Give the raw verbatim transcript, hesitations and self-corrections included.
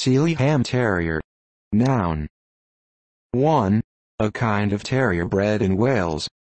Sealyham Terrier. Noun. one. A kind of terrier bred in Wales.